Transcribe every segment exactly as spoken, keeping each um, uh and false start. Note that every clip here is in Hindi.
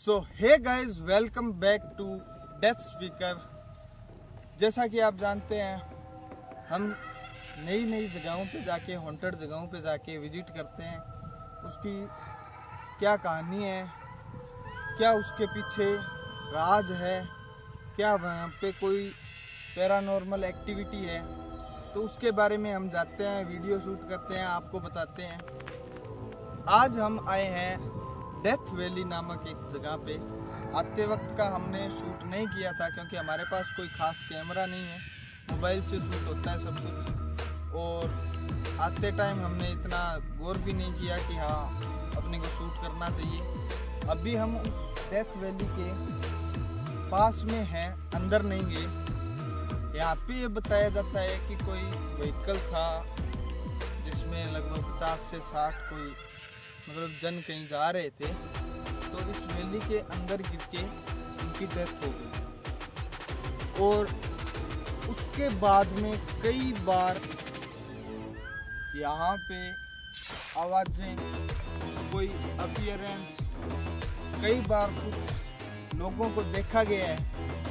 So hey guys, welcome back to death speaker. जैसा कि आप जानते हैं, हम नई नई जगहों पे जाके, हॉन्टेड जगहों पे जाके विजिट करते हैं। उसकी क्या कहानी है, क्या उसके पीछे राज है, क्या वहाँ पे कोई पैरानॉर्मल एक्टिविटी है, तो उसके बारे में हम जाते हैं, वीडियो शूट करते हैं, आपको बताते हैं। आज हम आए हैं डेथ वैली नामक एक जगह पे। आते वक्त का हमने शूट नहीं किया था क्योंकि हमारे पास कोई खास कैमरा नहीं है, मोबाइल से शूट होता है सब कुछ। और आते टाइम हमने इतना गौर भी नहीं किया कि हाँ अपने को शूट करना चाहिए। अभी हम उस डेथ वैली के पास में हैं, अंदर नहीं गए। यहाँ पे ये बताया जाता है कि कोई व्हीकल था जिसमें लगभग पचास से साठ कोई मतलब जन कहीं जा रहे थे, तो इस वैली के अंदर गिर के उनकी डेथ हो गई। और उसके बाद में कई बार यहाँ पे आवाज़ें, कोई अपीयरेंस, कई बार कुछ लोगों को देखा गया है।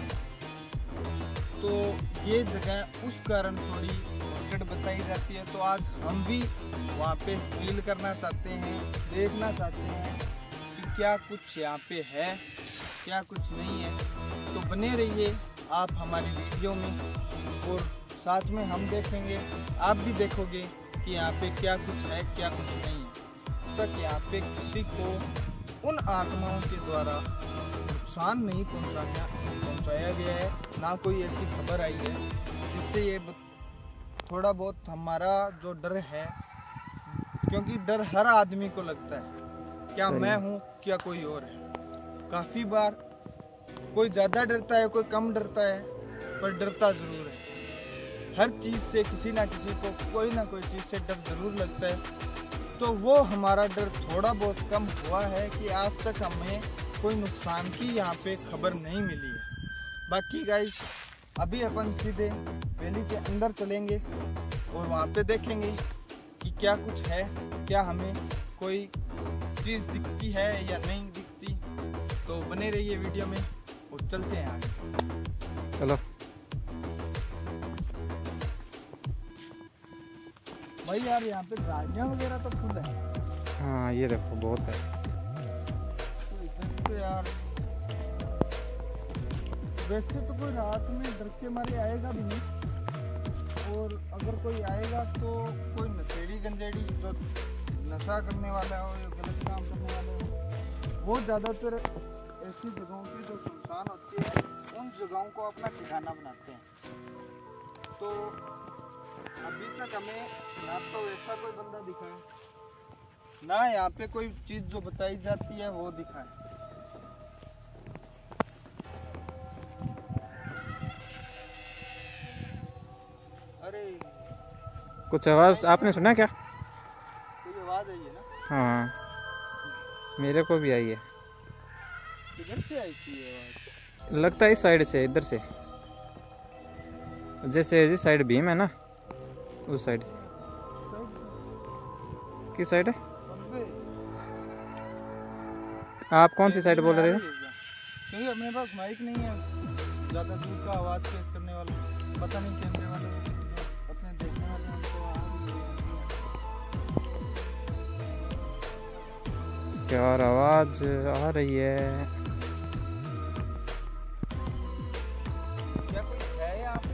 तो ये जगह उस कारण थोड़ी हॉन्टेड बताई जाती है। तो आज हम भी वहाँ पे फील करना चाहते हैं, देखना चाहते हैं कि क्या कुछ यहाँ पे है, क्या कुछ नहीं है। तो बने रहिए आप हमारी वीडियो में, और साथ में हम देखेंगे, आप भी देखोगे कि यहाँ पे क्या कुछ है, क्या कुछ नहीं है। तक यहाँ पे किसी को उन आत्माओं के द्वारा नुकसान नहीं पहुँचाया पहुँचाया गया है, ना कोई ऐसी खबर आई है जिससे ये थोड़ा बहुत हमारा जो डर है, क्योंकि डर हर आदमी को लगता है, क्या मैं हूँ क्या कोई और है। काफ़ी बार कोई ज़्यादा डरता है, कोई कम डरता है, पर डरता ज़रूर है। हर चीज़ से किसी ना किसी को कोई ना कोई चीज़ से डर ज़रूर लगता है। तो वो हमारा डर थोड़ा बहुत कम हुआ है कि आज तक हमें कोई नुकसान की यहाँ पे खबर नहीं मिली है। बाकी गाइस, अभी अपन सीधे वैली के अंदर चलेंगे और वहाँ पे देखेंगे कि क्या कुछ है, क्या हमें कोई चीज़ दिखती है या नहीं दिखती। तो बने रहिए वीडियो में और चलते हैं आगे। चलो भाई यार, यहाँ पे गाड़ियाँ वगैरह तो फुल है। हाँ ये देखो बहुत है। तो इधर तो यार वैसे तो कोई रात में डर के मारे आएगा भी नहीं, और अगर कोई आएगा तो कोई नशेड़ी गंजेड़ी जो नशा करने वाला हो या गलत काम करने वाला हो, वो ज़्यादातर ऐसी जगहों की जो सुनसान होती है उन जगहों को अपना ठिकाना बनाते हैं। तो अभी तक हमें ना तो ऐसा कोई बंदा दिखा है, ना यहाँ पे कोई चीज़ जो बताई जाती है वो दिखा है। अरे कुछ आवाज़ आपने सुना क्या? कोई आवाज़ आई है ना? हाँ मेरे को भी आई है। किधर से आई थी ये आवाज़? लगता है इस साइड से, इधर से, जैसे जिस साइड भीम है ना उस साइड से। किस साइड है? आप कौन सी साइड बोल रहे हो? क्योंकि अपने पास माइक नहीं है ज़्यादा दूर का आवाज़ चेक करने वाला, पता नहीं कैमरे वाले अपने देखने वाले हमको यार आवाज़ आ रही है। क्या कोई है यहाँ पे?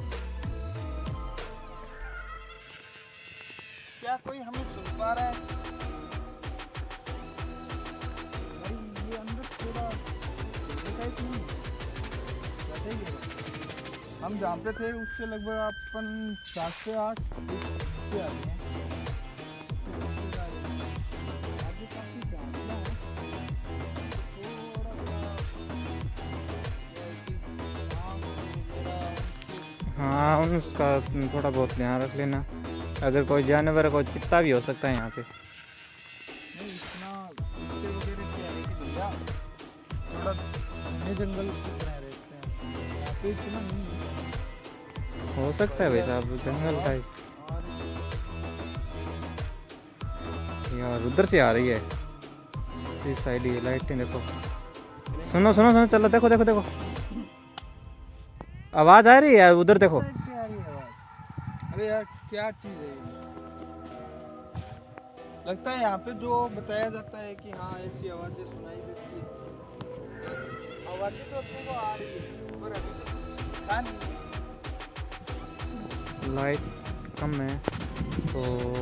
क्या कोई हमें सुन पा रहा है? भाई ये अंदर थोड़ा टाइप नहीं है। हम जहाँ पे थे उससे लगभग अपन सात से आठ से आ रहे हैं। आगे काफी गाड़ियाँ हैं, हाँ उसका थोड़ा बहुत ध्यान रख लेना, अगर कोई जानवर कोई चित्ता भी हो सकता है यहाँ पे। नहीं इतना कुत्ते वगैरह क्या है कि भैया थोड़ा घने जंगल की तरह रहते हैं, यहाँ पे इतना नहीं है। हो सकता है भाई साहब जंगल टाइप। यार उधर से आ रही है इस साइड, ये लाइटें देखो। सुनो सुनो सुनो, चलो देखो देखो देखो, आवाज आ रही है उधर देखो। अरे यार क्या चीज है ये? लगता है यहाँ पे जो बताया जाता है कि हाँ ऐसी आवाजें सुनाई देती है, आवाजें तो अपने को आ रही है पर अभी तो कुछ था नहीं। लाइट कम है तो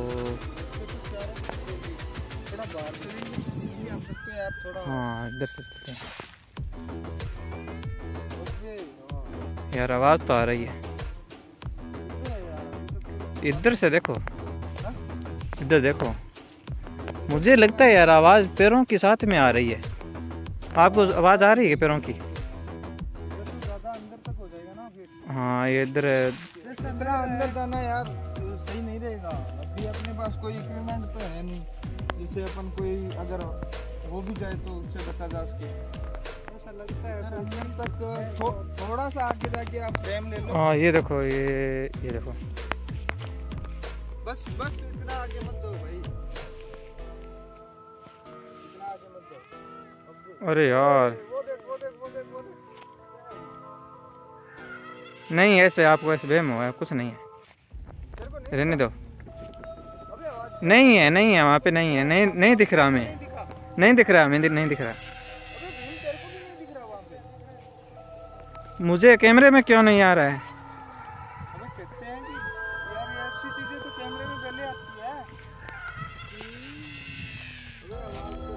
थोड़ा बाहर चलेंगे हम सकते हैं यार थोड़ा। हाँ इधर से चलते हैं ओके, हाँ। यार, आवाज तो आ रही है इधर से देखो, इधर देखो, मुझे लगता है यार आवाज पैरों के साथ में आ रही है। आपको आवाज आ रही है पैरों की? ज्यादा अंदर तक हो जाएगा ना फिर। हाँ ये इधर है। इतना अंदर जाना यार सही नहीं रहेगा। अभी अपने पास कोई इक्विपमेंट तो है नहीं जिससे अपन कोई अगर हो भी जाए तो उससे बचा जा सके। ऐसा लगता है अंदर तक थो, थोड़ा सा आगे जाके आप फ्रेम ले लो। हाँ ये देखो, ये ये देखो, बस बस इतना आगे मत दो भाई, इतना आगे मत दो। अरे यार वो देख वो देख वो देख वो देख। नहीं, ऐसे आपको ऐसे वहम हुआ है, कुछ नहीं है, तेरे को नहीं रहने दो। अबे आवाज नहीं है, नहीं है, वहाँ पे नहीं है, नहीं नहीं दिख रहा नहीं हमें, दिखा। नहीं दिख रहा हमें, नहीं दिख रहा। अबे भूल, तेरे को भी नहीं दिख रहा वहाँ पे। मुझे कैमरे में क्यों नहीं आ रहा है? अबे कहते हैं कि यार ये ऐसी चीजें तो कैमरे में पहले आती है। अबे आवाज तो-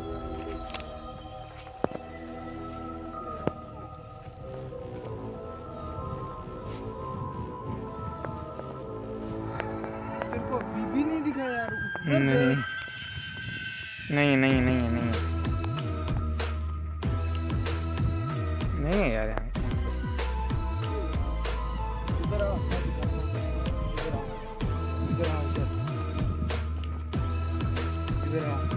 तेरे को अभी भी नहीं दिखा यार? उधर नहीं देख। नहीं नहीं नहीं है, नहीं है, नहीं है यार यहाँ। इधर आओ, मैं दिखाता हूँ। इधर आओ, इधर आओ, इधर। इधर आओ।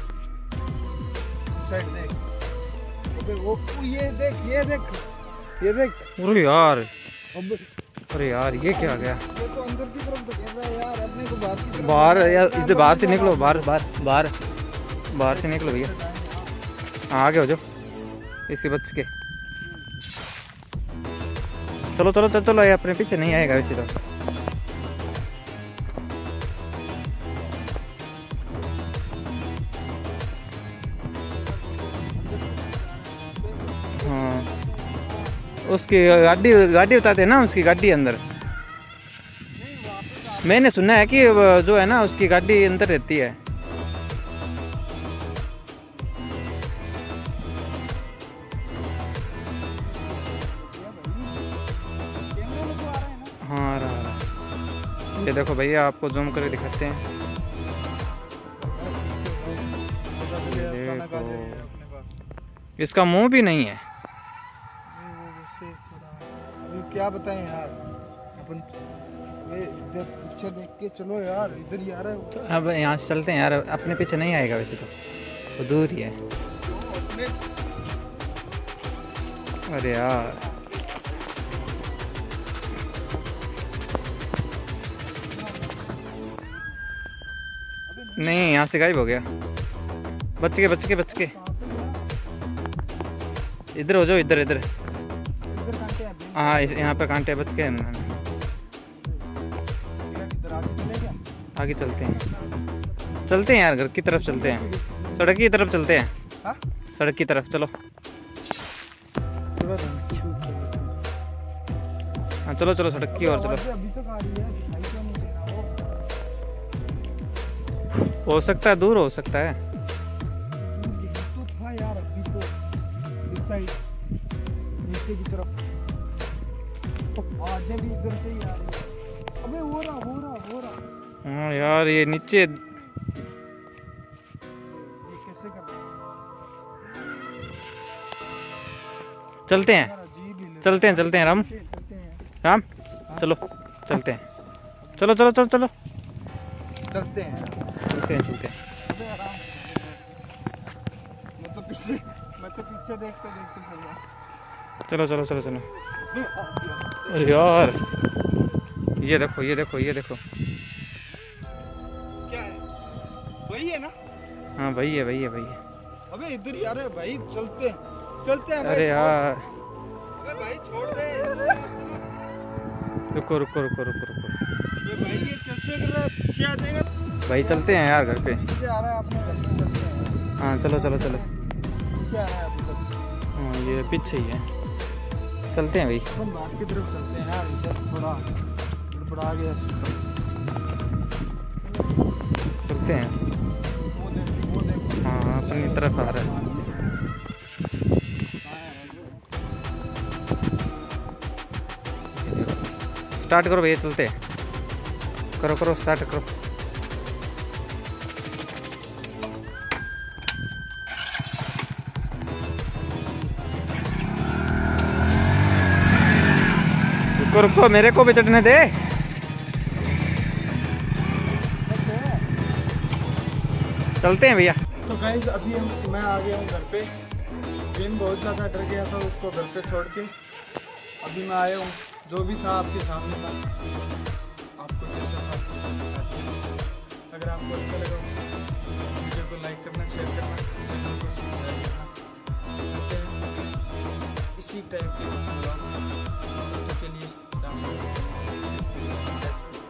इस साइड देख। अबे वो वो ये देख, ये देख, ये देख। अरे यार, अबे अरे यार, ये क्या गया? ये तो अंदर की तरफ तो कह रहा है यार, अपने को बाहर की तरफ। बाहर यार, इधर बाहर से निकलो, बाहर बाहर बाहर बाहर से निकलो भैया। हाँ आगे हो जाओ, इसी बच के। चलो चलो चलो चलो, ये अपने पीछे नहीं आएगा वैसे तो। हाँ, उसकी गाड़ी गाड़ी बताते हैं ना, उसकी गाड़ी अंदर। मैंने सुना है कि वो जो है ना, उसकी गाड़ी अंदर रहती है। कैमरे में तो आ रहा है ना। हाँ रहा रहा। ये देखो भैया, आपको जूम करके दिखाते हैं। देखो, अपने पास इसका मुंह भी नहीं है। अभी क्या बताएं यार अपन। ये इधर पीछे देख के चलो यार, इधर ही आ रहा है वो। तो अब यहाँ से चलते हैं यार, अपने पीछे नहीं आएगा वैसे तो, तो दूर ही है। अपने अरे यार, नहीं, यहाँ से गायब हो गया। बच के बच के बच के, इधर हो जाओ, इधर इधर। इधर कांटे हैं। हाँ इस- यहाँ पे कांटे बच के। इधर आगे चले क्या? आगे चलते हैं, चलते हैं यार, घर की तरफ चलते हैं, सड़क की तरफ चलते हैं, हाँ? सड़क की तरफ चलो। हाँ चलो चलो, सड़क की ओर चलो। आवाज़ें अभी तक आ रही है, दिखाई क्यों नहीं दे रहा वो? हो सकता है दूर हो सकता है। तो था यार अभी तो इस साइड नीचे की तरफ। आवाज़ें भी इधर से ही आ रही है। अबे हो रहा हो रहा हो रहा। हाँ यार, ये नीचे। ये कैसे कर रहा चलते हैं है? अजीब ही लग चलते हैं चलते हैं राम, रहा है। चलते हैं राम चलो, चलते हैं, चलो चलो चलो चलो, चलते हैं चलते हैं चलते हैं। अबे आराम से। मैं तो पीछे मैं तो पीछे देखते देखते चल रहा। चलो चलो चलो चलो। अरे यार, ये देखो ये देखो ये देखो। क्या है? वही है ना? हाँ भाई है, भाई है, भाई है। अबे इधर ही आ रहे भाई, चलते हैं। चलते हैं भाई। अरे यार अरे भाई छोड़ दे। रुको रुको रुको रुको रुको ये भाई ये कैसे कर रहा है? पीछे आ जाएगा। भाई चलते हैं यार घर पे। पीछे आ रहा है अपने घर पे, चलते हैं। हाँ चलो चलो चलो। पीछे आ रहा है अपने घर। हाँ ये पीछे ही है, चलते हैं भाई। हम बाहर की तरफ चलते हैं यार, इधर थोड़ा गड़बड़ा गया सिस्टम। चलते हैं। वो देख वो देख। हाँ अपनी तरफ आ रहा है। स्टार्ट करो भैया, चलते हैं। करो करो स्टार्ट करो। रुको रुको, मेरे को भी चढ़ने दे। चलते हैं भैया। तो गाइस अभी हम मैं आ गया हूँ घर पे। दिन बहुत ज़्यादा डर गया था उसको घर पे छोड़ के। अभी मैं आया हूँ, जो भी था आपके सामने था। आपको जैसा था अगर आपको अच्छा लगा वीडियो को लाइक करना, शेयर करना, चैनल को सब्सक्राइब करना। मिलते हैं इसी टाइप के ब्लॉग के लिए।